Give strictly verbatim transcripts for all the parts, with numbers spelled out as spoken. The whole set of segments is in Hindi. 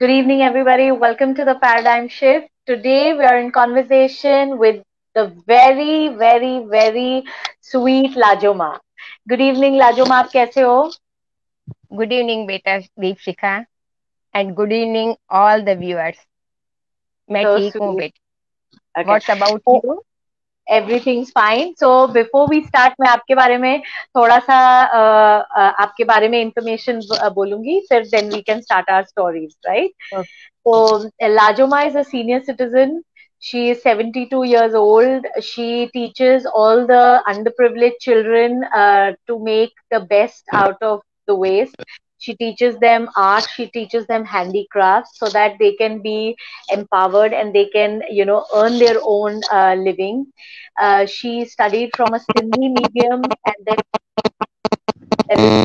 Good evening, everybody. Welcome to the Paradigm Shift. Today, we are in conversation with the very, very, very sweet Lajoma. Good evening, Lajoma. आप कैसे हो? Good evening, beta Deepshika, and good evening, all the viewers. मैं So ठीक हूँ sweet. बेटा. Okay. What's about So, you? everything's fine. So before we start, मैं आपके बारे में थोड़ा सा uh, uh, आपके बारे में information बोलूंगी. फिर then we can start our stories, right? Okay. So Lajoma is a senior citizen. She is seventy-two years old. She teaches all the underprivileged children uh, to make the best out of the waste. She teaches them art. She teaches them handicrafts so that they can be empowered and they can, you know, earn their own uh, living. Uh, she studied from a Sindhi medium, and then there is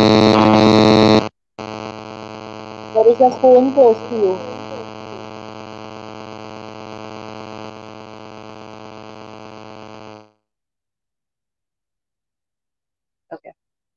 there is a phone close to you. Okay.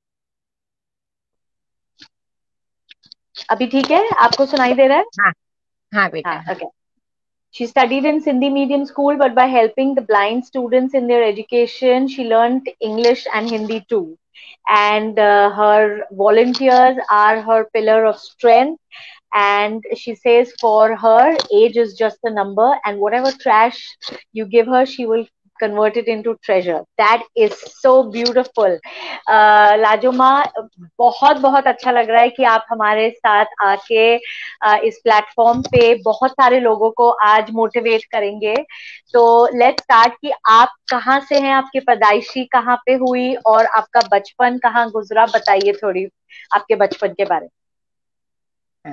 अभी ठीक है? आपको सुनाई दे रहा है? हाँ हाँ बेटा हाँ, हाँ. okay. She studied in Sindhi medium school, but by helping the blind students in their education, she learned English and Hindi too. And uh, her volunteers are her pillar of strength. And she says for her, age is just a number, and whatever trash you give her, she will convert it into treasure. That is so beautiful. uh, लाजोमा, बहुत बहुत अच्छा लग रहा है कि आप हमारे साथ आके uh, इस प्लेटफॉर्म पे बहुत सारे लोगों को आज मोटिवेट करेंगे. तो लेट्स स्टार्ट कि आप कहाँ से हैं, आपकी पैदाइशी कहाँ पे हुई और आपका बचपन कहाँ गुजरा, बताइए थोड़ी आपके बचपन के बारे हाँ.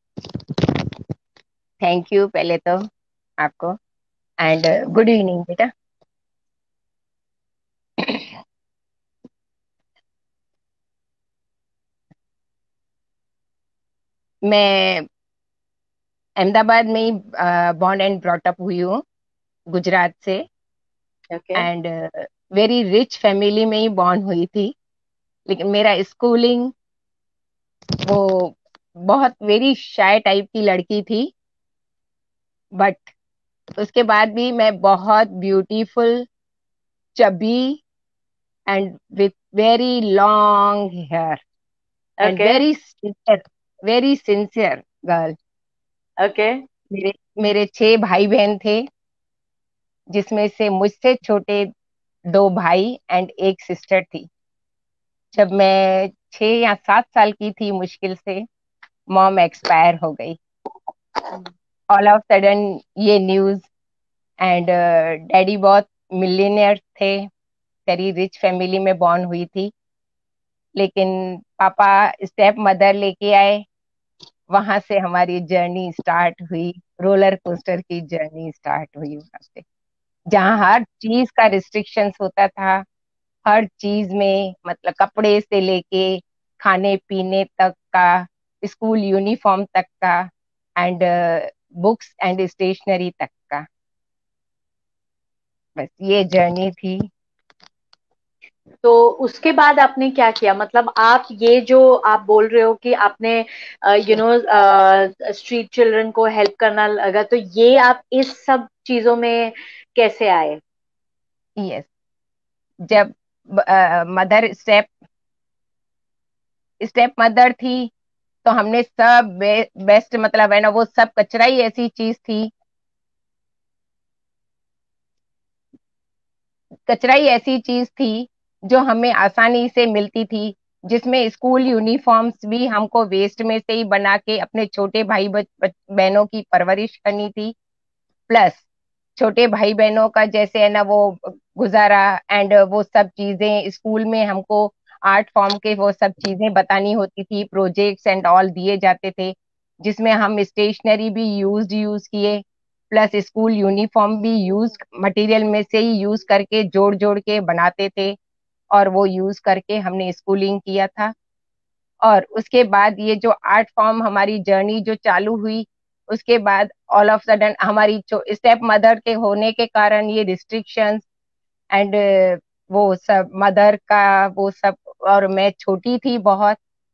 थैंक यू पहले तो आपको एंड गुड इवनिंग बेटा. मैं अहमदाबाद में ही बॉर्न एंड ब्रॉट अप हुई हूँ, गुजरात से. में. Okay. And very rich family में ही बॉर्न हुई थी, लेकिन मेरा स्कूलिंग वो बहुत वेरी शाय टाइप की लड़की थी. बट उसके बाद भी मैं बहुत beautiful, chubby and with very long hair and okay. Very sincere, very sincere girl. Okay. मेरे मेरे छह भाई बहन थे, जिसमें से मुझसे छोटे दो भाई एंड एक सिस्टर थी. जब मैं छह या सात साल की थी, मुश्किल से मॉम एक्सपायर हो गई. ऑल ऑफ सडन ये न्यूज. एंड डैडी बहुत मिलियनियर थे, वेरी रिच फैमिली में बॉर्न हुई थी. लेकिन पापा स्टेप मदर लेके आए. वहां से हमारी जर्नी स्टार्ट हुई, रोलर कोस्टर की जर्नी स्टार्ट हुई वहां से, जहाँ हर चीज का रिस्ट्रिक्शंस होता था. हर चीज में, मतलब कपड़े से लेके खाने पीने तक का, स्कूल यूनिफॉर्म तक का, एंड बुक्स एंड स्टेशनरी तक का. बस ये जर्नी थी. तो उसके बाद आपने क्या किया, मतलब आप ये जो आप बोल रहे हो कि आपने यू नो स्ट्रीट चिल्ड्रन को हेल्प करना लगा, तो ये आप इस सब चीजों में कैसे आए? यस. जब मदर स्टेप स्टेप मदर थी, तो हमने सब बे, बेस्ट, मतलब है ना, वो सब कचरा ही ऐसी चीज थी. कचरा ही ऐसी चीज थी जो हमें आसानी से मिलती थी, जिसमें स्कूल यूनिफॉर्म्स भी हमको वेस्ट में से ही बना के अपने छोटे भाई बच, बच, बहनों की परवरिश करनी थी. प्लस छोटे भाई बहनों का जैसे है ना वो गुजारा, एंड वो सब चीजें स्कूल में हमको आर्ट फॉर्म के वो सब चीजें बतानी होती थी. प्रोजेक्ट्स एंड ऑल दिए जाते थे, जिसमें हम स्टेशनरी भी यूज यूज किए, प्लस स्कूल यूनिफॉर्म भी यूज मटेरियल में से ही यूज करके जोड़ जोड़ के बनाते थे. और वो यूज करके हमने स्कूलिंग किया था. और उसके बाद ये जो आर्ट फॉर्म हमारी जर्नी जो चालू हुई, उसके बाद ऑल ऑफ सडन हमारी स्टेप मदर के होने के कारण ये रिस्ट्रिक्शंस एंड वो सब मदर का वो सब. और मैं छोटी थी बहुत,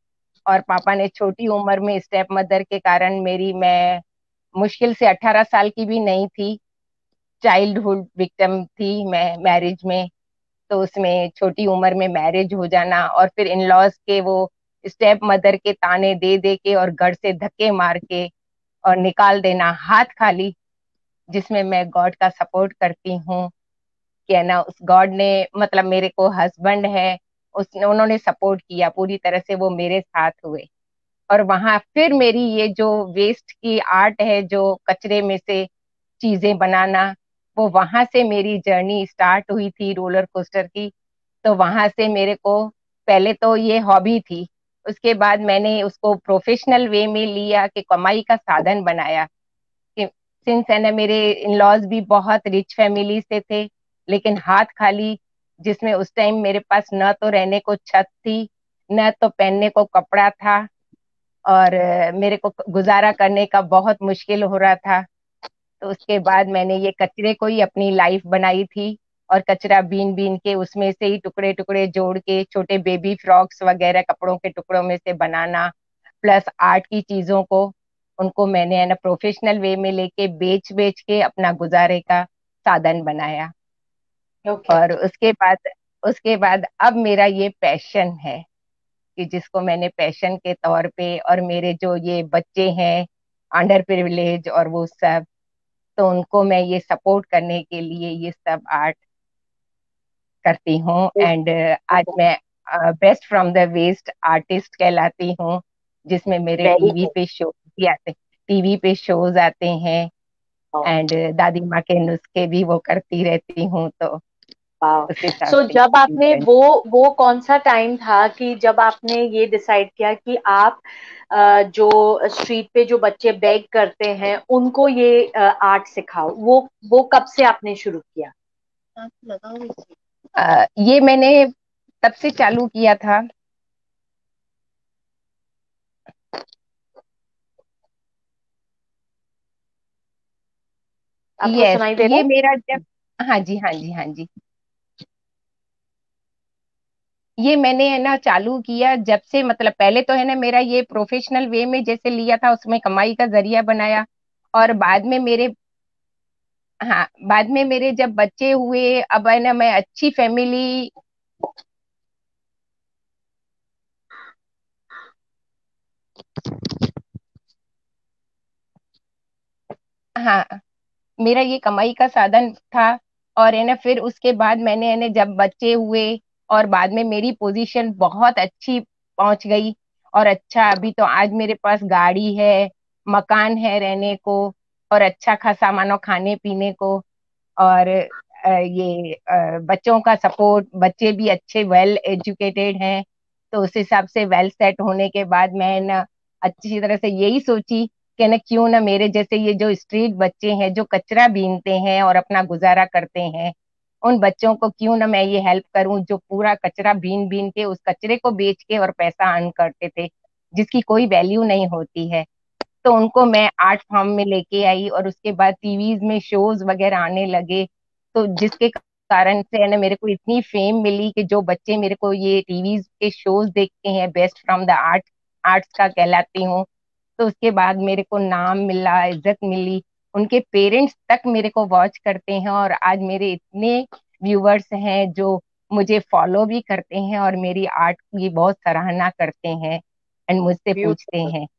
और पापा ने छोटी उम्र में स्टेप मदर के कारण मेरी, मैं मुश्किल से अठारह साल की भी नहीं थी, चाइल्डहुड विक्टिम थी मैं मैरिज में। तो उसमें छोटी उम्र में मैरिज हो जाना और फिर इन लॉज के वो स्टेप मदर के ताने दे दे के और घर से धक्के मार के और निकाल देना हाथ खाली, जिसमें मैं गॉड का सपोर्ट करती हूँ कि है ना, उस गॉड ने मतलब मेरे को हस्बैंड है, उसने उन्होंने सपोर्ट किया पूरी तरह से, वो मेरे साथ हुए। और वहां फिर मेरी ये जो वेस्ट की आर्ट है, जो कचरे में से चीजें बनाना, वो वहां से मेरी जर्नी स्टार्ट हुई थी रोलर कोस्टर की। तो वहां से मेरे को, पहले तो ये हॉबी थी, उसके बाद मैंने उसको प्रोफेशनल वे में लिया कि कमाई का साधन बनाया। कि सिंस है ना, मेरे इन लॉज भी बहुत रिच फैमिली से थे, लेकिन हाथ खाली, जिसमें उस टाइम मेरे पास न तो रहने को छत थी, न तो पहनने को कपड़ा था, और अ, मेरे को गुजारा करने का बहुत मुश्किल हो रहा था। तो उसके बाद मैंने ये कचरे को ही अपनी लाइफ बनाई थी, और कचरा बीन बीन के उसमें से ही टुकड़े टुकड़े जोड़ के छोटे बेबी फ्रॉक्स वगैरह कपड़ों के टुकड़ों में से बनाना, प्लस आर्ट की चीजों को, उनको मैंने है ना प्रोफेशनल वे में लेके बेच बेच के अपना गुजारे का साधन बनाया। ओके। और उसके बाद उसके बाद अब मेरा ये पैशन है, कि जिसको मैंने पैशन के तौर पे, और मेरे जो ये बच्चे हैं अंडर प्रिविलेज और वो सब, तो उनको मैं ये सपोर्ट करने के लिए ये सब आर्ट करती हूँ। एंड आज मैं best from the waste artist कहलाती हूँ, जिसमें मेरे वेरी टीवी गुड। पे शो भी आते टीवी पे शोज आते हैं। एंड दादी माँ के नुस्खे भी वो करती रहती हूँ, तो वाह। उस हिसाब सो से जब आपने ये वो वो कौन सा टाइम था कि जब आपने ये डिसाइड किया कि आप अ, जो स्ट्रीट पे जो बच्चे बेग करते हैं उनको ये आर्ट सिखाओ, वो वो कब से आपने शुरू किया? अ, ये मैंने तब से चालू किया था। आपको यस, सुनाई दे रहा ये मेरा है? जब, हाँ जी हाँ जी हाँ जी, ये मैंने है ना चालू किया जब से, मतलब पहले तो है ना मेरा ये प्रोफेशनल वे में जैसे लिया था, उसमें कमाई का जरिया बनाया। और बाद में मेरे, हाँ बाद में मेरे जब बच्चे हुए, अब है ना मैं अच्छी फैमिली, हाँ मेरा ये कमाई का साधन था। और है ना फिर उसके बाद मैंने है ना जब बच्चे हुए, और बाद में मेरी पोजीशन बहुत अच्छी पहुंच गई। और अच्छा, अभी तो आज मेरे पास गाड़ी है, मकान है रहने को, और अच्छा खासा मानो खाने पीने को। और अ, ये अ, बच्चों का सपोर्ट, बच्चे भी अच्छे वेल एजुकेटेड हैं। तो उस हिसाब से वेल सेट होने के बाद मैं ना अच्छी तरह से यही सोची कि ना क्यों ना मेरे जैसे ये जो स्ट्रीट बच्चे हैं जो कचरा बीनते हैं और अपना गुजारा करते हैं, उन बच्चों को क्यों ना मैं ये हेल्प करूं, जो पूरा कचरा बीन बीन के उस कचरे को बेच के और पैसा अर्न करते थे, जिसकी कोई वैल्यू नहीं होती है। तो उनको मैं आर्ट फॉर्म में लेके आई, और उसके बाद टीवीज में शोज वगैरह आने लगे। तो जिसके कारण से है ना मेरे को इतनी फेम मिली कि जो बच्चे मेरे को ये टीवीज के शोज देखते हैं, best from the art arts का कहलाती हूँ। तो उसके बाद मेरे को नाम मिला, इज्जत मिली, उनके पेरेंट्स तक मेरे को वॉच करते हैं, और आज मेरे इतने व्यूअर्स हैं जो मुझे फॉलो भी करते हैं और मेरी आर्ट की बहुत सराहना करते हैं, एंड मुझसे पूछते ब्यूटीफुल। हैं।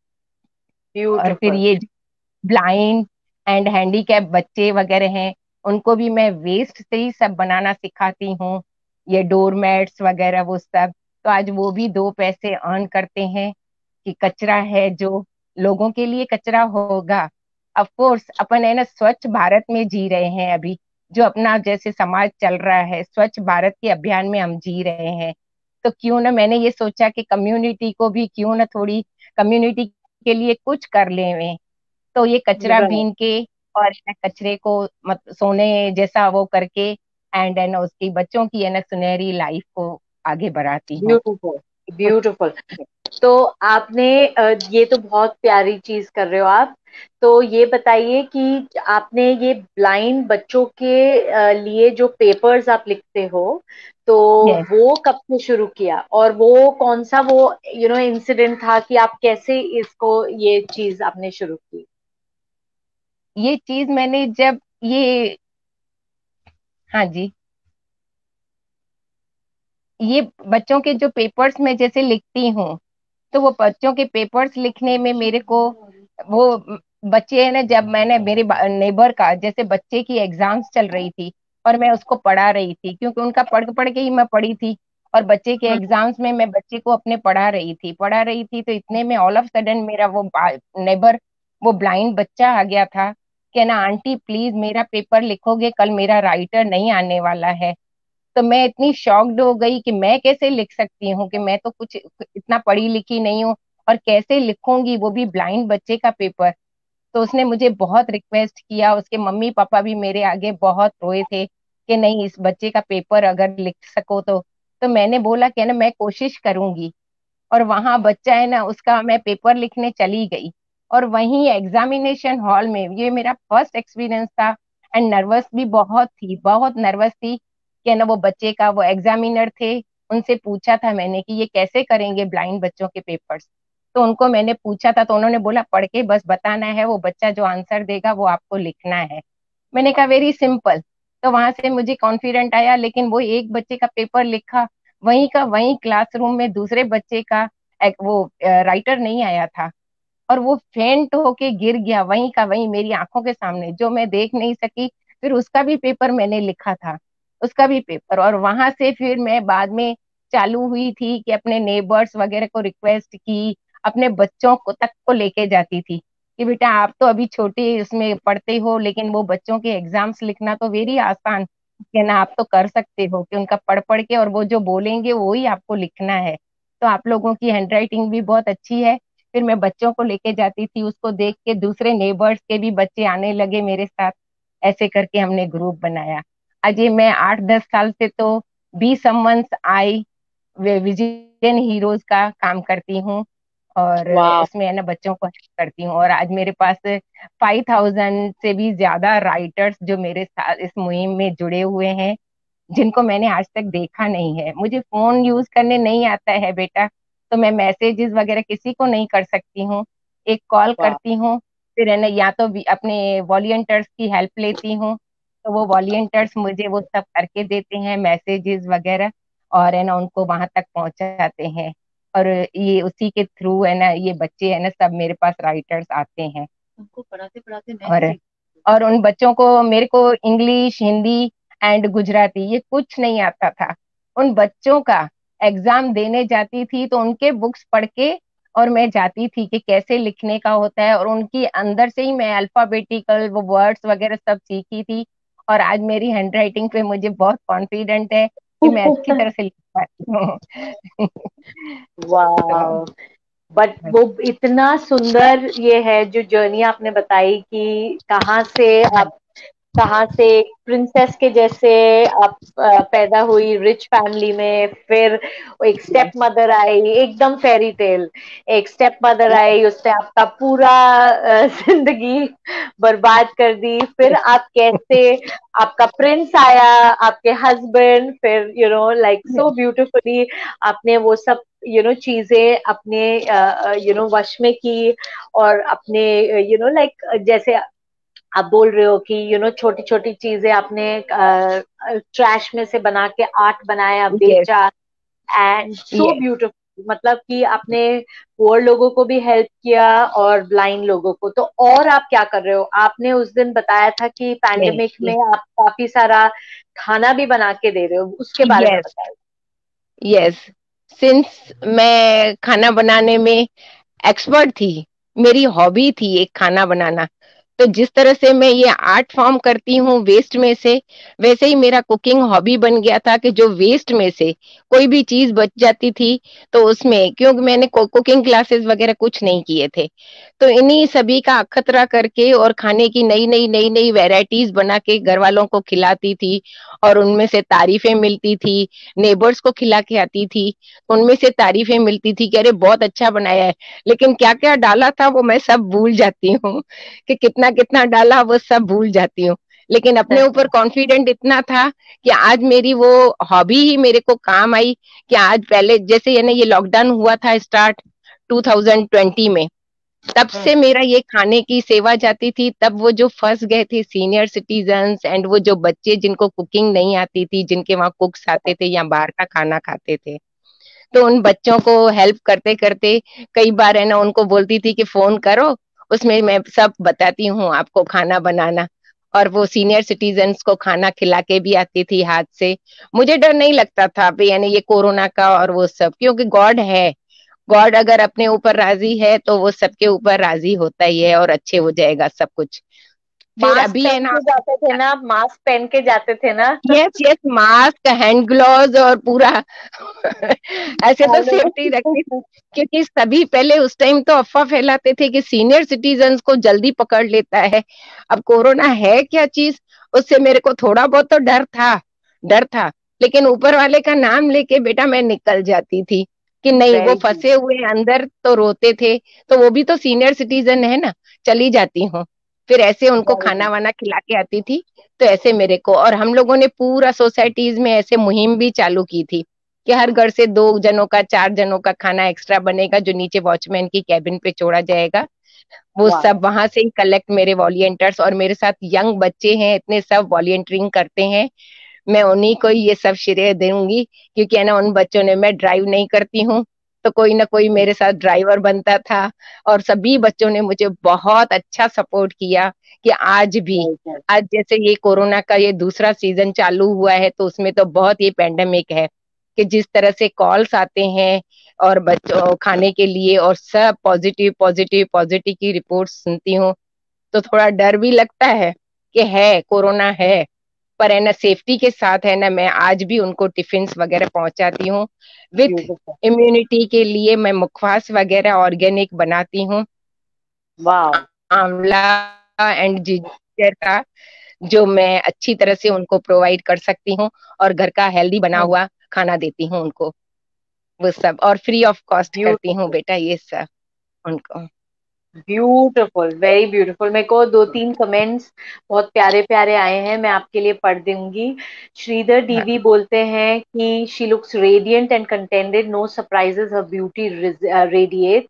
और फिर ब्यूटीफुल। ये ब्लाइंड एंड हैंडीकैप बच्चे वगैरह हैं, उनको भी मैं वेस्ट से ही सब बनाना सिखाती हूँ, ये डोरमैट्स वगैरह वो सब। तो आज वो भी दो पैसे अर्न करते हैं, कि कचरा है जो लोगों के लिए कचरा होगा। ऑफ कोर्स अपन है ना स्वच्छ भारत में जी रहे हैं अभी, जो अपना जैसे समाज चल रहा है, स्वच्छ भारत के अभियान में हम जी रहे हैं। तो क्यों ना मैंने ये सोचा कि कम्युनिटी को भी क्यों ना थोड़ी कम्युनिटी के लिए कुछ कर लें। तो ये कचरा राइट। बीन के और है ना कचरे को मत सोने जैसा वो करके, एंड है ना उसकी बच्चों की है ना सुनहरी लाइफ को आगे बढ़ाती हूँ। ब्यूटीफुल। ब्यूटीफुल। तो आपने अ, ये तो बहुत प्यारी चीज कर रहे हो आप। तो ये बताइए कि आपने ये ब्लाइंड बच्चों के अ, लिए जो पेपर्स आप लिखते हो, तो यस, वो कब से शुरू किया, और वो कौन सा वो यू नो इंसिडेंट था कि आप कैसे इसको ये चीज आपने शुरू की? ये चीज मैंने जब ये, हाँ जी, ये बच्चों के जो पेपर्स में जैसे लिखती हूँ, तो वो बच्चों के पेपर्स लिखने में मेरे को वो बच्चे है ना, जब मैंने मेरे नेबर का जैसे बच्चे की एग्जाम्स चल रही थी और मैं उसको पढ़ा रही थी, क्योंकि उनका पढ़ पढ़ के ही मैं पढ़ी थी, और बच्चे के हम्म। एग्जाम्स में मैं बच्चे को अपने पढ़ा रही थी पढ़ा रही थी तो इतने में ऑल ऑफ सडन मेरा वो नेबर, वो ब्लाइंड बच्चा आ गया था कि ना आंटी प्लीज मेरा पेपर लिखोगे, कल मेरा राइटर नहीं आने वाला है। तो मैं इतनी शॉक्ड हो गई कि मैं कैसे लिख सकती हूँ, कि मैं तो कुछ इतना पढ़ी लिखी नहीं हूँ, और कैसे लिखूंगी वो भी ब्लाइंड बच्चे का पेपर। तो उसने मुझे बहुत रिक्वेस्ट किया, उसके मम्मी पापा भी मेरे आगे बहुत रोए थे कि नहीं इस बच्चे का पेपर अगर लिख सको तो तो मैंने बोला कि ना मैं कोशिश करूंगी। और वहां बच्चा है ना, उसका मैं पेपर लिखने चली गई, और वहीं एग्जामिनेशन हॉल में ये मेरा फर्स्ट एक्सपीरियंस था, एंड नर्वस भी बहुत थी, बहुत नर्वस थी कि ना वो बच्चे का, वो एग्जामिनर थे, उनसे पूछा था मैंने कि ये कैसे करेंगे ब्लाइंड बच्चों के पेपर्स। तो उनको मैंने पूछा था, तो उन्होंने बोला पढ़ के बस बताना है, वो बच्चा जो आंसर देगा वो आपको लिखना है। मैंने कहा वेरी सिंपल। तो वहां से मुझे कॉन्फिडेंट आया, लेकिन वो एक बच्चे का पेपर लिखा, वहीं का वहीं क्लासरूम में दूसरे बच्चे का एक वो राइटर नहीं आया था, और वो फेंट होके गिर गया वहीं का वहीं मेरी आंखों के सामने, जो मैं देख नहीं सकी। फिर उसका भी पेपर मैंने लिखा था, उसका भी पेपर। और वहां से फिर मैं बाद में चालू हुई थी कि अपने नेबर्स वगैरह को रिक्वेस्ट की, अपने बच्चों को तक को लेके जाती थी कि बेटा आप तो अभी छोटे उसमें पढ़ते हो, लेकिन वो बच्चों के एग्जाम्स लिखना तो वेरी आसान है ना, आप तो कर सकते हो कि उनका पढ़ पढ़ के और वो जो बोलेंगे वो ही आपको लिखना है। तो आप लोगों की हैंडराइटिंग भी बहुत अच्छी है। फिर मैं बच्चों को लेके जाती थी, उसको देख के दूसरे नेबर्स के भी बच्चे आने लगे मेरे साथ, ऐसे करके हमने ग्रुप बनाया। आज ये मैं आठ दस साल से तो be someone's eye vision heroes का काम करती हूँ, और वाह। उसमें है ना बच्चों को हेल्प करती हूँ। और आज मेरे पास फाइव थाउजेंड से भी ज्यादा राइटर्स जो मेरे साथ इस मुहिम में जुड़े हुए हैं, जिनको मैंने आज तक देखा नहीं है। मुझे फोन यूज करने नहीं आता है बेटा, तो मैं मैसेजेस वगैरह किसी को नहीं कर सकती हूँ, एक कॉल वाह। करती हूँ। फिर है ना, या तो भी अपने वॉलंटियर्स की हेल्प लेती हूँ, तो वो वॉलंटियर्स मुझे वो सब करके देते हैं मैसेजेस वगैरह, और है ना उनको वहां तक पहुंचाते हैं। और ये उसी के थ्रू है ना, ये बच्चे है ना सब मेरे पास राइटर्स आते हैं। उनको पढ़ाते पढ़ाते मैं और और उन बच्चों को, मेरे को इंग्लिश, हिंदी एंड गुजराती ये कुछ नहीं आता था। उन बच्चों का एग्जाम देने जाती थी तो उनके बुक्स पढ़ के और मैं जाती थी कि कैसे लिखने का होता है, और उनकी अंदर से ही मैं अल्फाबेटिकल वो वर्ड्स वगैरह सब सीखी थी। और आज मेरी हैंडराइटिंग पे मुझे बहुत कॉन्फिडेंट है कि मैं अच्छी तरह से लिख पाती हूँ। वाह। तो बट वो इतना सुंदर ये है जो जर्नी आपने बताई कि कहाँ से हाँ, आप, कहाँ से प्रिंसेस के जैसे आप अ, पैदा हुई रिच फैमिली में, फिर एक स्टेप यस, मदर आई, एकदम फेरी टेल। एक स्टेप मदर यस, आई, उसने आपका पूरा अ, जिंदगी बर्बाद कर दी। फिर यस, आप कैसे, आपका प्रिंस आया, आपके हस्बैंड, फिर you know like so beautifully आपने वो सब यू नो चीजें अपने यू नो वश में की, और अपने यू नो लाइक जैसे आप बोल रहे हो कि यू नो छोटी छोटी चीजें आपने ट्रैश में से बना के आर्ट बनाया, यस, बेचा, एंड सो यस, ब्यूटीफुल। मतलब कि आपने पुअर लोगों को भी हेल्प किया और ब्लाइंड लोगों को। तो और आप क्या कर रहे हो? आपने उस दिन बताया था कि पैंडेमिक में नहीं, आप काफी सारा खाना भी बना के दे रहे हो, उसके बारे में यस, बताइए। यस, सिंस मैं खाना बनाने में एक्सपर्ट थी, मेरी हॉबी थी एक खाना बनाना, तो जिस तरह से मैं ये आर्ट फॉर्म करती हूँ वेस्ट में से, वैसे ही मेरा कुकिंग हॉबी बन गया था कि जो वेस्ट में से कोई भी चीज बच जाती थी तो उसमें, क्योंकि मैंने कुकिंग क्लासेस वगैरह कुछ नहीं किए थे, तो इन्हीं सभी का अखतरा करके और खाने की नई नई नई नई वेराइटीज बना के घर वालों को खिलाती थी, और उनमें से तारीफें मिलती थी, नेबर्स को खिला के आती थी, उनमें से तारीफें मिलती थी कि अरे बहुत अच्छा बनाया है। लेकिन क्या क्या डाला था वो मैं सब भूल जाती हूँ, कि कितना कितना डाला वो सब भूल जाती हूँ। लेकिन अपने ऊपर कॉन्फिडेंट इतना था कि आज मेरी वो हॉबी ही मेरे को काम आई, कि आज पहले जैसे ये ना ये लॉकडाउन हुआ था स्टार्ट टू थाउजेंड ट्वेंटी में, तब से मेरा ये खाने की सेवा जाती थी। तब वो जो फंस गए थे सीनियर सिटीजन्स एंड वो जो बच्चे जिनको कुकिंग नहीं आती थी, जिनके वहां कुक्स आते थे या बाहर का खाना खाते थे, तो उन बच्चों को हेल्प करते करते कई बार है ना उनको बोलती थी कि फोन करो, उसमें मैं सब बताती हूँ आपको खाना बनाना, और वो सीनियर सिटीजन्स को खाना खिला के भी आती थी हाथ से। मुझे डर नहीं लगता था भाई यानी ये कोरोना का और वो सब, क्योंकि गॉड है, गॉड अगर अपने ऊपर राजी है तो वो सबके ऊपर राजी होता ही है, और अच्छे हो जाएगा सब कुछ। फिर मास्क अभी है पहन ना, के जाते थे ना, मास्क पहन के जाते थे ना। Yes yes, mask, hand gloves और पूरा ऐसे तो हेलो। सेफ्टी रखनी, क्योंकि सभी पहले उस टाइम तो अफवाह फैलाते थे कि सीनियर सिटीजन्स को जल्दी पकड़ लेता है। अब कोरोना है क्या चीज, उससे मेरे को थोड़ा बहुत तो डर था, डर था, लेकिन ऊपर वाले का नाम लेके बेटा मैं निकल जाती थी कि नहीं, वो वेरी गुड। फंसे हुए अंदर तो रोते थे, तो वो भी तो सीनियर सिटीजन है ना, चली जाती हूँ। फिर ऐसे उनको वेरी खाना गुड। वाना खिला के आती थी। तो ऐसे मेरे को, और हम लोगों ने पूरा सोसाइटीज में ऐसे मुहिम भी चालू की थी कि हर घर से दो जनों का, चार जनों का खाना एक्स्ट्रा बनेगा, जो नीचे वॉचमैन की कैबिन पे छोड़ा जाएगा, वो वाह। सब वहां से ही कलेक्ट, मेरे वॉलियंटर्स और मेरे साथ यंग बच्चे हैं इतने, सब वॉलियंटरिंग करते हैं। मैं उन्हीं को ये सब श्रेय दूंगी, क्योंकि है ना उन बच्चों ने, मैं ड्राइव नहीं करती हूँ तो कोई ना कोई मेरे साथ ड्राइवर बनता था, और सभी बच्चों ने मुझे बहुत अच्छा सपोर्ट किया कि आज भी, वेरी गुड। आज जैसे ये कोरोना का ये दूसरा सीजन चालू हुआ है तो उसमें तो बहुत ये पेंडेमिक है, कि जिस तरह से कॉल्स आते हैं और बच्चों खाने के लिए, और सब पॉजिटिव पॉजिटिव पॉजिटिव की रिपोर्ट सुनती हूँ, तो थोड़ा डर भी लगता है कि है कोरोना है, पर है ना सेफ्टी के साथ है ना मैं आज भी उनको टिफिन्स वगैरह पहुंचाती हूँ। With beautiful. इम्यूनिटी के लिए मैं मुखवास वगैरह ऑर्गेनिक बनाती हूँ, वाह। आंवला एंड जिंजर का, जो मैं अच्छी तरह से उनको प्रोवाइड कर सकती हूँ, और घर का हेल्दी बना हुआ खाना देती हूँ उनको, वो सब, और फ्री ऑफ कॉस्ट करती हूँ ब्यूटीफुल। बेटा ये सब उनको। Beautiful, very beautiful. मेरे को दो तीन कमेंट्स बहुत प्यारे प्यारे आए हैं, मैं आपके लिए पढ़ दूंगी। श्रीधर हाँ, डीवी बोलते हैं कि she looks radiant and contented, no surprises, her beauty radiate.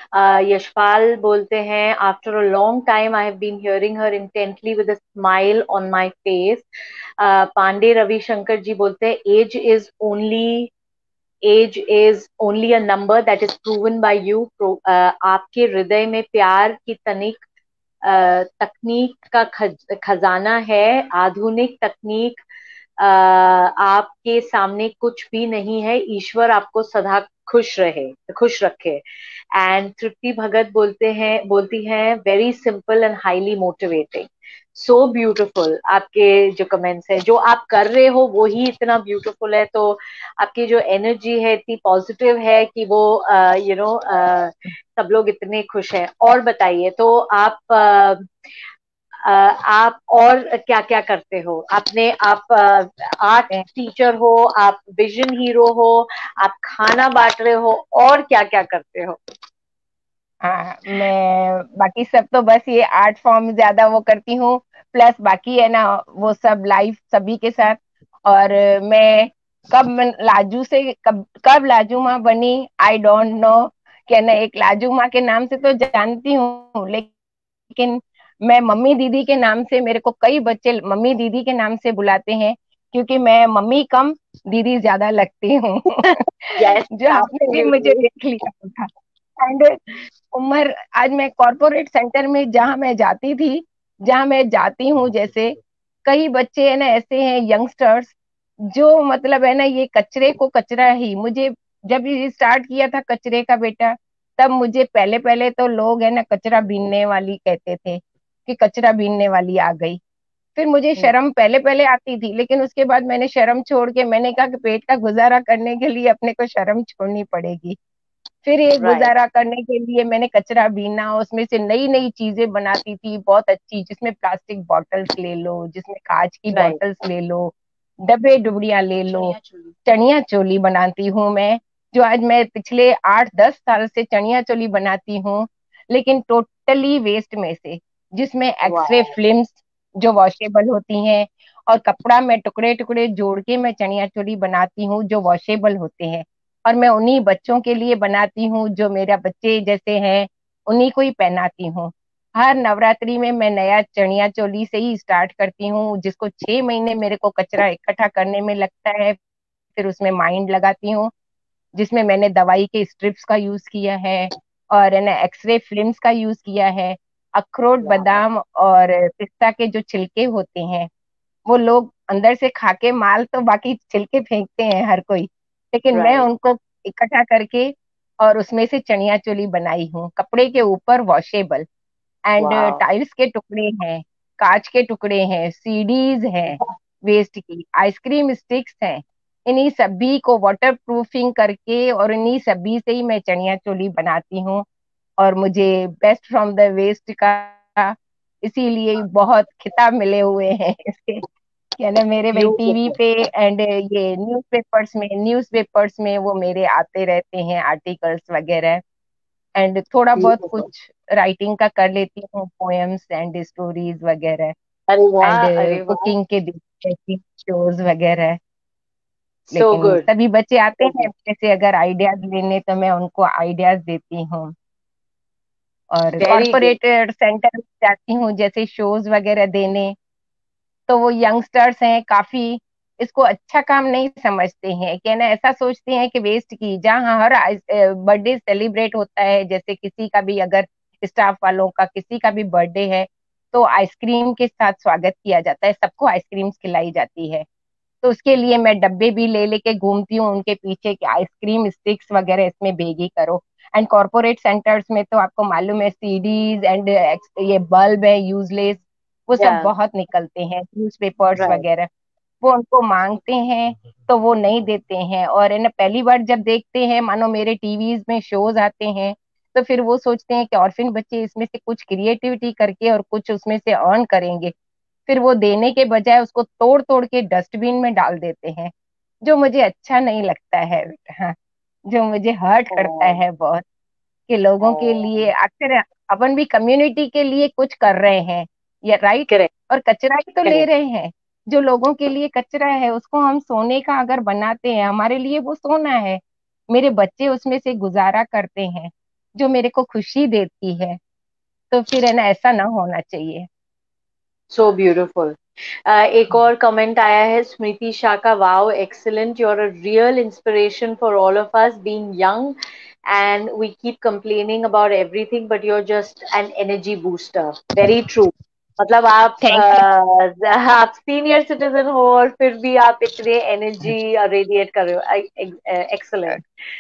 Yashpal बोलते हैं after a long time I have been hearing her intently with a smile on my face. Pandey Ravishankar ji बोलते हैं age is only age is only a number that is proven by you. आपके हृदय में प्यार की तनिक अ, तकनीक का खज, खजाना है। आधुनिक तकनीक अ, आपके सामने कुछ भी नहीं है। ईश्वर आपको सदा खुश रहे, खुश रखे। एंड तृप्ति भगत बोलते हैं बोलती हैं very simple and highly motivating. So beautiful. आपके जो कमेंट्स है, जो आप कर रहे हो वो ही इतना ब्यूटिफुल है, तो आपकी जो एनर्जी है इतनी पॉजिटिव है कि वो यू नो सब लोग इतने खुश हैं। और बताइए तो आप uh, uh, आप और क्या क्या करते हो? आपने आप आर्ट टीचर हो, आप विजन हीरो हो, आप खाना बांट रहे हो, और क्या क्या करते हो? हाँ, मैं बाकी सब तो बस ये आर्ट फॉर्म ज्यादा वो करती हूँ, प्लस बाकी है ना वो सब लाइफ सभी के साथ। और मैं कब मैं लाजू से कब कब लाजू माँ बनी, आई डोंट नो, क्या ना एक लाजू माँ के नाम से तो जानती हूँ, लेकिन मैं मम्मी दीदी के नाम से, मेरे को कई बच्चे मम्मी दीदी के नाम से बुलाते हैं, क्योंकि मैं मम्मी कम दीदी ज्यादा लगती हूँ। यस, जो आपने भी मुझे एब्सोल्युटली। देख लिया था। एंड उम्र, आज मैं कॉर्पोरेट सेंटर में जहां मैं जाती थी, जहां मैं जाती हूँ, जैसे कई बच्चे है ना ऐसे हैं यंगस्टर्स, जो मतलब है ना ये कचरे को कचरा ही, मुझे जब ये स्टार्ट किया था कचरे का बेटा, तब मुझे पहले पहले तो लोग है ना कचरा बीनने वाली कहते थे, कि कचरा बीनने वाली आ गई। फिर मुझे हम्म। शर्म पहले पहले आती थी, लेकिन उसके बाद मैंने शर्म छोड़ के मैंने कहा कि पेट का गुजारा करने के लिए अपने को शर्म छोड़नी पड़ेगी। फिर ये राइट। गुजारा करने के लिए मैंने कचरा बीना, उसमें से नई नई चीजें बनाती थी बहुत अच्छी, जिसमें प्लास्टिक बॉटल्स ले लो, जिसमें कांच की राइट। बॉटल्स ले लो, डब्बे डुबड़ियां ले लो। चनिया चोली। चनिया चोली बनाती हूँ मैं, जो आज मैं पिछले आठ दस साल से चनिया चोली बनाती हूँ, लेकिन टोटली वेस्ट में से, जिसमें एक्सरे वाह। फिल्म्स जो वॉशेबल होती हैं, और कपड़ा में टुकड़े टुकड़े जोड़ के मैं चनिया चोली बनाती हूँ जो वॉशेबल होते हैं। और मैं उन्हीं बच्चों के लिए बनाती हूँ जो मेरा बच्चे जैसे हैं, उन्हीं को ही पहनाती हूँ। हर नवरात्रि में मैं नया चनिया चोली से ही स्टार्ट करती हूँ, जिसको छह महीने मेरे को कचरा इकट्ठा करने में लगता है। फिर उसमें माइंड लगाती हूँ, जिसमें मैंने दवाई के स्ट्रिप्स का यूज किया है, और है ना एक्सरे फिल्म्स का यूज किया है। अखरोट वाह। बादाम और पिस्ता के जो छिलके होते हैं, वो लोग अंदर से खा के माल तो बाकी छिलके फेंकते हैं हर कोई, लेकिन मैं राइट। उनको इकट्ठा करके और उसमें से चनिया चोली बनाई हूँ, कपड़े के ऊपर वॉशेबल। एंड वाह। टाइल्स के टुकड़े हैं, कांच के टुकड़े हैं, सीडीज हैं, वेस्ट की आइसक्रीम स्टिक्स हैं। इन्हीं सभी को वाटर प्रूफिंग करके और इन्हीं सभी से ही मैं चनिया चोली बनाती हूँ। और मुझे बेस्ट फ्रॉम द वेस्ट का इसीलिए बहुत खिताब मिले हुए हैं इसके, क्या ना, मेरे भाई टीवी ब्यूटीफुल। पे एंड ये न्यूज़पेपर्स में न्यूज़पेपर्स में वो मेरे आते रहते हैं आर्टिकल्स वगैरह। एंड थोड़ा बहुत ब्यूटीफुल। कुछ राइटिंग का कर लेती हूँ, पोएम्स एंड स्टोरीज वगैरह। अरे एंड वाह, अरे वाह। कुकिंग के देखती शोज वगैरह। सो लेकिन गुड। सभी बच्चे आते सो हैं गुड। मेरे से अगर आइडियाज लेने, तो मैं उनको आइडियाज देती हूँ। और वेरी गुड। कॉरपोरेट सेंटर में जाती हूँ जैसे शोज वगैरह देने, तो वो यंगस्टर्स हैं काफी, इसको अच्छा काम नहीं समझते हैं, क्या ना, ऐसा सोचते हैं कि वेस्ट की, जहाँ हर बर्थडे सेलिब्रेट होता है, जैसे किसी का भी अगर स्टाफ वालों का किसी का भी बर्थडे है, तो आइसक्रीम के साथ स्वागत किया जाता है, सबको आइसक्रीम्स खिलाई जाती है। तो उसके लिए मैं डब्बे भी ले लेके घूमती हूँ उनके पीछे कि आइसक्रीम स्टिक्स वगैरह इसमें भेगी करो। एंड कॉर्पोरेट सेंटर्स में तो आपको मालूम है सीडीज एंड ये बल्ब है यूजलेस, वो या। सब बहुत निकलते हैं, न्यूज़पेपर्स राइट। वगैरह, वो उनको मांगते हैं तो वो नहीं देते हैं। और है ना, पहली बार जब देखते हैं, मानो मेरे टीवीज में शोज आते हैं, तो फिर वो सोचते हैं कि ऑर्फिन बच्चे इसमें से कुछ क्रिएटिविटी करके और कुछ उसमें से अर्न करेंगे। फिर वो देने के बजाय उसको तोड़ तोड़ के डस्टबिन में डाल देते हैं, जो मुझे अच्छा नहीं लगता है बेटा। हाँ, जो मुझे हर्ट करता ओ। है बहुत, कि लोगों के लिए ओ। आखिर अपन भी कम्युनिटी के लिए कुछ कर रहे हैं, ये राइट। करेक्ट। और कचरा ही तो ले करेक्ट। रहे हैं, जो लोगों के लिए कचरा है उसको हम सोने का अगर बनाते हैं, हमारे लिए वो सोना है, मेरे बच्चे उसमें से गुजारा करते हैं, जो मेरे को खुशी देती है। तो फिर है ना, ऐसा ना होना चाहिए। So beautiful. एक और कमेंट आया है स्मृति शाह का, wow excellent, you are a real inspiration for all of us being young and we keep complaining about everything but you are just an energy booster. Very true. मतलब आप थैंक यू। अ, आप सीनियर सिटीजन हो और फिर भी आप इतने एनर्जी रेडिएट कर रहे हो। एक्सेलेंट।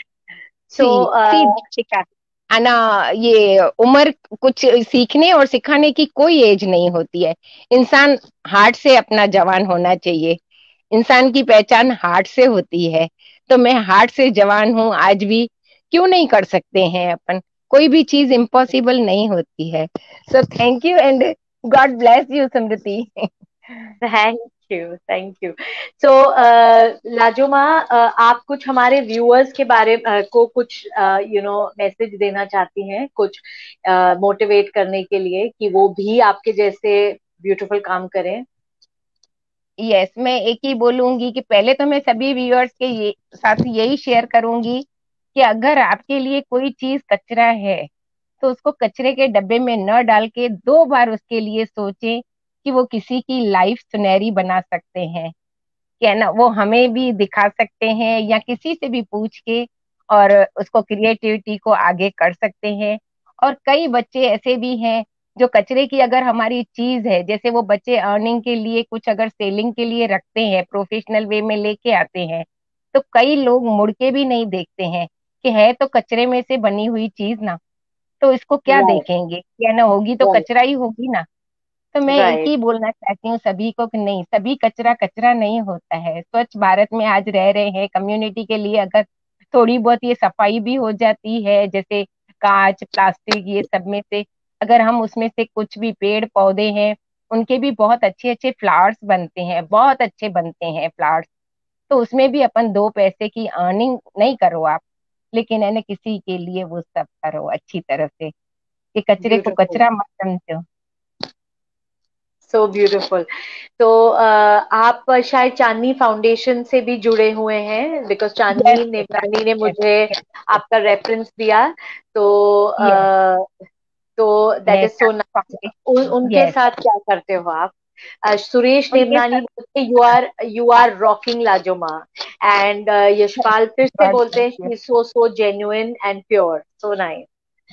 सो सी सी दीपिका, है ना, ये उम्र कुछ सीखने और सिखाने की कोई एज नहीं होती है। इंसान हार्ट से अपना जवान होना चाहिए, इंसान की पहचान हार्ट से होती है। तो मैं हार्ट से जवान हूँ आज भी, क्यों नहीं कर सकते हैं अपन, कोई भी चीज इम्पॉसिबल नहीं होती है। So thank you and God bless you Smriti. Thank you, thank you. So Lajoma, uh, आप कुछ हमारे व्यूअर्स के बारे uh, को कुछ यू नो मैसेज देना चाहती हैं, कुछ मोटिवेट uh, करने के लिए कि वो भी आपके जैसे ब्यूटीफुल काम करें। यस, मैं एक ही बोलूंगी कि पहले तो मैं सभी व्यूअर्स के ये साथ यही शेयर करूंगी कि अगर आपके लिए कोई चीज कचरा है, तो उसको कचरे के डब्बे में न डाल के दो बार उसके लिए सोचें कि वो किसी की लाइफ सुनहरी बना सकते हैं, क्या ना, वो हमें भी दिखा सकते हैं या किसी से भी पूछ के, और उसको क्रिएटिविटी को आगे कर सकते हैं। और कई बच्चे ऐसे भी हैं जो कचरे की अगर हमारी चीज है, जैसे वो बच्चे अर्निंग के लिए कुछ अगर सेलिंग के लिए रखते हैं, प्रोफेशनल वे में लेके आते हैं, तो कई लोग मुड़ के भी नहीं देखते हैं कि है तो कचरे में से बनी हुई चीज ना, तो इसको क्या राइट। देखेंगे, क्या ना, होगी तो राइट। कचरा ही होगी ना। तो मैं एक राइट। ही बोलना चाहती हूँ सभी को कि नहीं, सभी कचरा कचरा नहीं होता है। स्वच्छ भारत में आज रह रहे हैं, कम्युनिटी के लिए अगर थोड़ी बहुत ये सफाई भी हो जाती है, जैसे कांच प्लास्टिक ये सब में से अगर हम उसमें से कुछ भी पेड़ पौधे हैं, उनके भी बहुत अच्छे अच्छे फ्लावर्स बनते हैं, बहुत अच्छे बनते हैं फ्लावर्स। तो उसमें भी अपन दो पैसे की अर्निंग नहीं करो आप, लेकिन है ना किसी के लिए वो सब करो अच्छी तरह से, कि कचरे को ब्यूटीफुल। कचरा मत समझो। So beautiful. तो अ, आप शायद चांदनी फाउंडेशन से भी जुड़े हुए हैं, बिकॉज यस चांदनी बेटा, नेवलानी ने यस मुझे यस आपका रेफरेंस दिया। तो यस। अ, तो दैट मैं इज सो नाइस। उन, फाउंडेशन, उनके यस। साथ क्या करते हो आप? अ, सुरेश उनके देवनानी साथ बोलते you are you are rocking Lajoma. And Yashpal फिर से गॉड बोलते ब्लेस हैं you. She so so genuine and pure, so nice.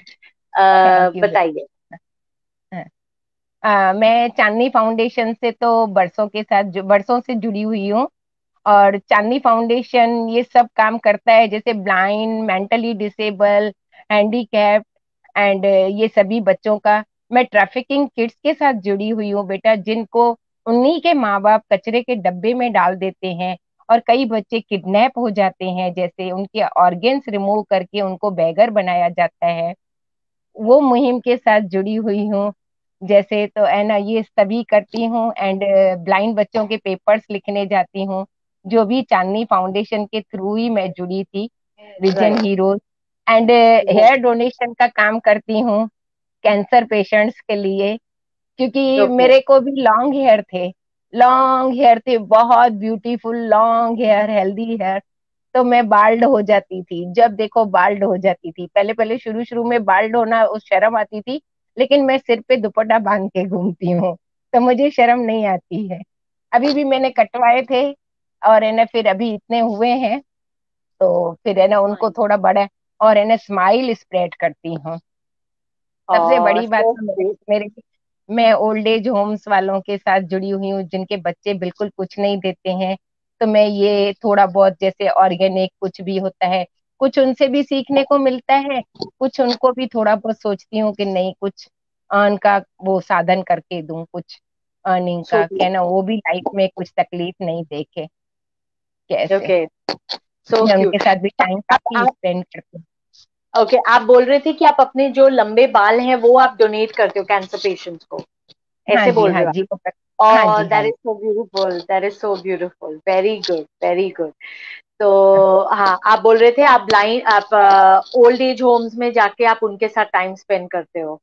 Thank you बताइए। बेटा। आ, मैं चांदनी फाउंडेशन से तो बरसों के साथ जु, बरसों से जुड़ी हुई हूँ। और चांदनी फाउंडेशन ये सब काम करता है, जैसे blind, mentally disable, handicap and ये सभी बच्चों का। मैं ट्रैफिकिंग किड्स के साथ जुड़ी हुई हूँ बेटा, जिनको उन्हीं के माँ बाप कचरे के डब्बे में डाल देते हैं, और कई बच्चे किडनैप हो जाते हैं, जैसे उनके ऑर्गेन्स रिमूव करके उनको बेगर बनाया जाता है। वो मुहिम के साथ जुड़ी हुई हूँ। जैसे तो है ना ये सभी करती हूँ, एंड ब्लाइंड बच्चों के पेपर्स लिखने जाती हूँ, जो भी चांदनी फाउंडेशन के थ्रू ही मैं जुड़ी थी, vision right. Heroes. And hair donation का काम करती हूँ कैंसर पेशेंट्स के लिए, क्योंकि ओके। मेरे को भी लॉन्ग हेयर थे, लॉन्ग हेयर थे, बहुत beautiful long hair, healthy hair. तो मैं बाल्ड हो जाती थी, जब देखो बाल्ड हो जाती थी। पहले पहले शुरू शुरू में बाल्ड होना उस शर्म आती थी, लेकिन मैं सिर पे दुपट्टा बांध के घूमती हूँ, तो मुझे शर्म नहीं आती है। अभी भी मैंने कटवाए थे, और है ना फिर अभी इतने हुए हैं, तो फिर है ना उनको थोड़ा बड़ा, और है ना स्माइल स्प्रेड करती हूँ। सबसे और बड़ी बात सो तो मेरे मेरे मैं ओल्ड एज होम्स वालों के साथ जुड़ी हुई हूँ, जिनके बच्चे बिल्कुल कुछ नहीं देते हैं। तो मैं ये थोड़ा बहुत, जैसे ऑर्गेनिक कुछ भी होता है, कुछ उनसे भी सीखने को मिलता है, कुछ उनको भी थोड़ा बहुत सोचती हूँ कि नहीं कुछ अर्न का वो साधन करके दूं, कुछ अर्निंग सो का, क्या ना वो भी लाइफ में कुछ तकलीफ नहीं देखे कैसे। ओके। सो मैं उनके क्यूट। साथ भी टाइम आप काफी आप स्पेंड करती हूँ। ओके, आप बोल रहे थे कि आप अपने जो लंबे बाल हैं वो आप डोनेट करते हो कैंसर पेशेंट्स को, हाँ ऐसे जी, बोल हाँ रहे हो जी, वो कर, आप? हाँ और जी, हाँ दैट जी। Is so beautiful, that is so beautiful, very good, very good. तो हाँ, आप बोल रहे थे आप ब्लाइंड, आप ओल्ड एज होम्स में जाके आप उनके साथ टाइम स्पेंड करते हो।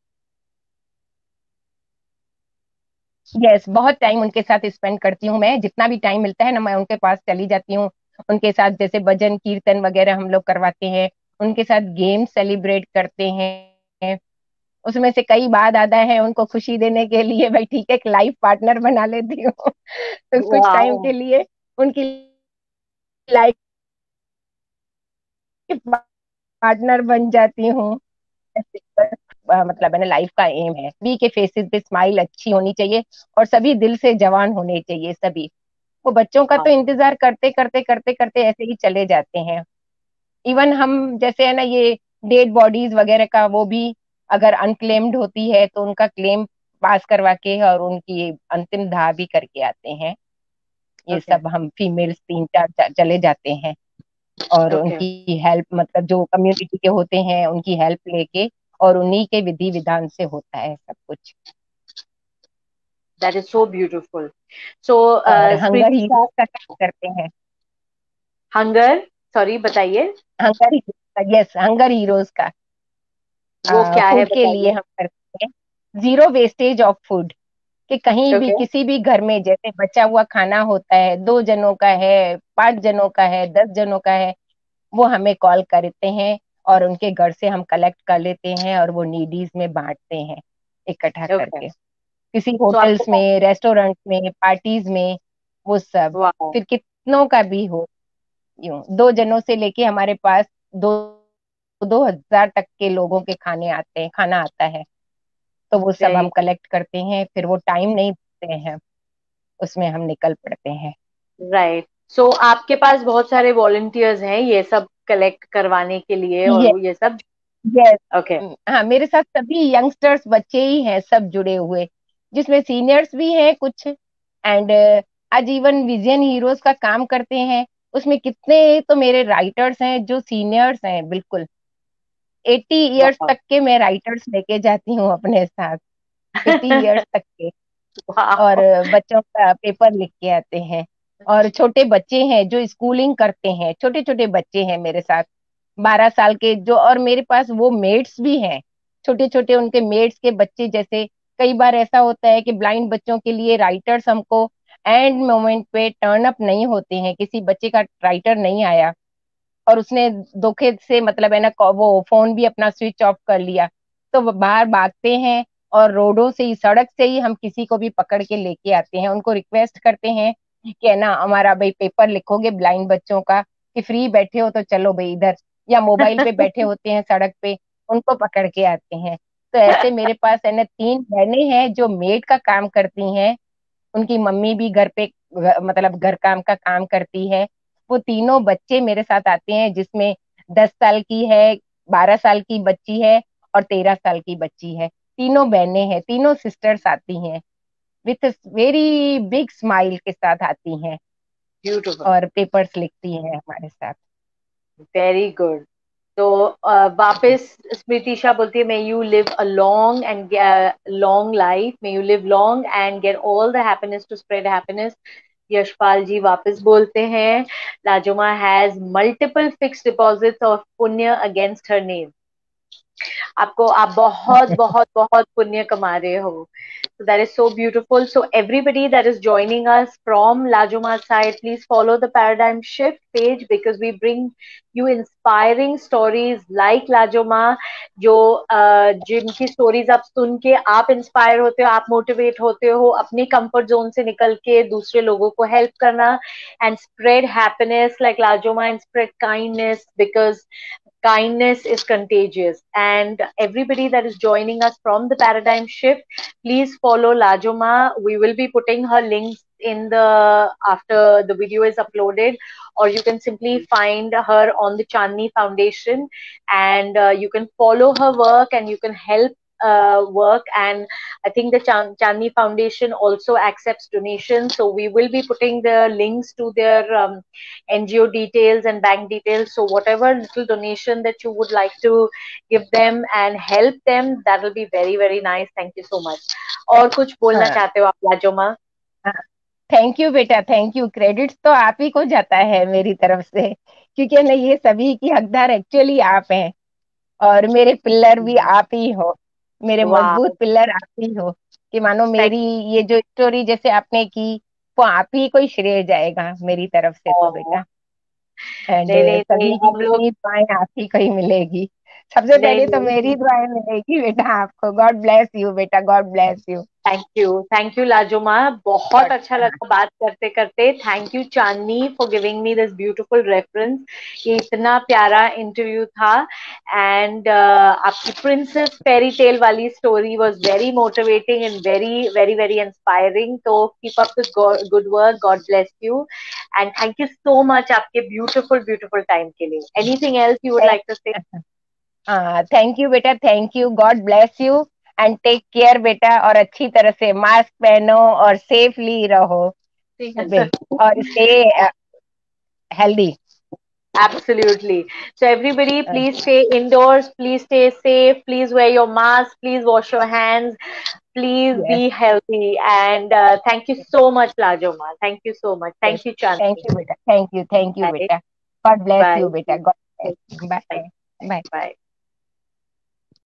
यस, बहुत टाइम उनके साथ स्पेंड करती हूँ। मैं जितना भी टाइम मिलता है ना, मैं उनके पास चली जाती हूँ। उनके साथ जैसे भजन कीर्तन वगैरह हम लोग करवाते हैं, उनके साथ गेम सेलिब्रेट करते हैं। उसमें से कई बात आता है उनको खुशी देने के लिए, भाई ठीक है एक लाइफ पार्टनर बना लेती हूँ तो कुछ टाइम वाह। के लिए उनकी लाइफ पार्टनर बन जाती हूँ। अ, मतलब मैंने लाइफ का एम है सभी के फेसेस पे स्माइल अच्छी होनी चाहिए, और सभी दिल से जवान होने चाहिए सभी। वो बच्चों का तो इंतजार करते करते करते करते ऐसे ही चले जाते हैं। इवन हम जैसे है ना ये डेड बॉडीज वगैरह का, वो भी अगर अनक्लेम्ड होती है तो उनका क्लेम पास करवा के और उनकी अंतिम दाह भी करके आते हैं। ये ओके। सब हम फीमेल्स तीन चार चा- चले जाते हैं, और ओके। उनकी हेल्प, मतलब जो कम्युनिटी के होते हैं उनकी हेल्प लेके, और उन्हीं के विधि विधान से होता है सब कुछ। That is so beautiful. So और हंगर स्प्रिति हीरोज साहब, का काम करते हैं। हंगर, सॉरी बताइए। Hunger heroes, yes hunger heroes का वो क्या है फूड के लिए बताइए। हम करते हैं जीरो वेस्टेज ऑफ फूड। कि कहीं भी ओके। किसी भी घर में जैसे बचा हुआ खाना होता है, दो जनों का है, पांच जनों का है, दस जनों का है, वो हमें कॉल करते हैं, और उनके घर से हम कलेक्ट कर लेते हैं, और वो नीडीज में बांटते हैं इकट्ठा ओके। करके, किसी सो आपके होटल्स पास, में, रेस्टोरेंट में, पार्टीज में, वो सब। वाह। फिर कितनों का भी हो, यूं दो जनों से लेके हमारे पास दो दो हजार तक के लोगों के खाने आते हैं, खाना आता है। तो वो सब हम कलेक्ट करते हैं, फिर वो टाइम नहीं देते हैं, उसमें हम निकल पड़ते हैं। राइट। सो आपके पास बहुत सारे वॉलंटियर्स हैं ये सब कलेक्ट करवाने के लिए और ये वो ये सब। Yes, okay. हाँ मेरे साथ सभी यंगस्टर्स बच्चे ही हैं सब जुड़े हुए। जिसमें सीनियर्स भी हैं कुछ, एंड आजीवन विजन हीरोज का काम करते हैं। उसमें कितने तो मेरे राइटर्स हैं जो सीनियर्स हैं, बिल्कुल एटी इयर्स वाह। तक के मैं राइटर्स लेके जाती हूँ अपने साथ, एटी इयर्स तक के। और वाह। बच्चों का पेपर लिख के आते हैं। और छोटे बच्चे हैं जो स्कूलिंग करते हैं, छोटे छोटे बच्चे हैं मेरे साथ, बारह साल के जो। और मेरे पास वो मेट्स भी हैं, छोटे छोटे उनके मेट्स के बच्चे। जैसे कई बार ऐसा होता है कि ब्लाइंड बच्चों के लिए राइटर्स हमको एंड मोमेंट पे टर्न अप नहीं होते हैं, किसी बच्चे का राइटर नहीं आया और उसने धोखे से मतलब है ना वो फोन भी अपना स्विच ऑफ कर लिया, तो वो बाहर भागते हैं और रोडों से ही, सड़क से ही हम किसी को भी पकड़ के लेके आते हैं, उनको रिक्वेस्ट करते हैं कि है ना हमारा भाई पेपर लिखोगे ब्लाइंड बच्चों का, कि फ्री बैठे हो तो चलो भाई इधर, या मोबाइल पे बैठे होते हैं सड़क पे, उनको पकड़ के आते हैं। तो ऐसे मेरे पास है ना तीन बहनें हैं जो मेड का काम करती हैं, उनकी मम्मी भी घर पे घ- मतलब घर काम का काम करती है। वो तीनों बच्चे मेरे साथ आते हैं, जिसमें दस साल की है, बारह साल की बच्ची है और तेरह साल की बच्ची है। तीनों बहनें हैं, तीनों सिस्टर्स आती हैं, विथ वेरी बिग स्माइल के साथ आती हैं ब्यूटिफुल। और पेपर्स लिखती हैं हमारे साथ। Very good. तो uh, वापस स्मृतिशा बोलती है, may you live a long and long life, may you live long and get all the happiness to spread happiness. Yashpal जी वापस बोलते हैं, लाजोमा has multiple fixed deposits of पुण्य अगेंस्ट हर नेम। आपको, आप बहुत बहुत बहुत पुण्य कमा रहे हो। So that is so beautiful. So everybody that is joining us from Lajoma side, please follow the Paradigm Shift page because we bring you inspiring stories like Lajoma, जो uh, जिनकी stories आप सुन के आप inspire होते हो, आप motivate होते हो अपनी comfort zone से निकल के दूसरे लोगों को help करना and spread happiness like Lajoma and spread kindness because kindness is contagious. And everybody that is joining us from the Paradigm Shift, please follow Lajoma. We will be putting her links in the after the video is uploaded, or you can simply find her on the Chandni Foundation, and uh, you can follow her work and you can help uh, work. And I think the Chan- Chandni Foundation also accepts donations, so we will be putting the links to their um, N G O details and bank details. So whatever little donation that you would like to give them and help them, that will be very very nice. Thank you so much. और कुछ बोलना हाँ चाहते हो आप लाजोमा? हाँ, थैंक यू बेटा, थैंक यू। क्रेडिट तो आप ही को जाता है मेरी तरफ से, क्योंकि ना ये सभी की हकदार एक्चुअली आप हैं, और मेरे पिल्लर भी आप ही हो, मेरे वाह। मजबूत पिल्लर आप ही हो। कि मानो थैंक मेरी ये जो स्टोरी जैसे आपने की, वो आप ही को ही श्रेय जाएगा मेरी तरफ से तो यू। बेटा। एंड नहीं नहीं नहीं, सभी की हम लोग, जितनी दुआएं आप ही को ही मिलेगी। सबसे नहीं पहले तो नहीं, मेरी दुआएं मिलेगी बेटा आपको। गॉड ब्लेस यू बेटा, God bless you. Thank you thank you Lajoma, बहुत अच्छा लगा बात करते करते। Thank you Chandni for giving me this beautiful reference. ये इतना प्यारा इंटरव्यू था। एंड uh, आपकी प्रिंसेस फेरी टेल वाली story was very motivating and very very very inspiring. तो keep up the good work, God bless you and thank you so much आपके ब्यूटीफुल ब्यूटीफुल टाइम के लिए। Anything else you would like to say? हाँ थैंक यू बेटा, thank you, God bless you and take care बेटा। और अच्छी तरह से मास्क पहनो और सेफली रहो बे, और stay healthy. Absolutely. So everybody, please stay indoors. Please stay safe. Please wear your mask. Please wash your hands. Please yes be healthy. And uh, thank you so much, Lajoma. Thank you so much. Yes, Thank you, thank Chandni. You बेटा, thank you, thank you Bye. बेटा। God bless Bye. यू बेटा, God bless. Bye. Bye bye. Bye.